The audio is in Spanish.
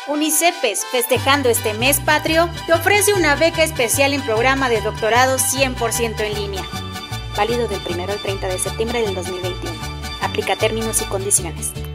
UNICEPES, festejando este mes patrio, te ofrece una beca especial en programa de doctorado 100% en línea. Válido del 1 al 30 de septiembre del 2021. Aplica términos y condiciones.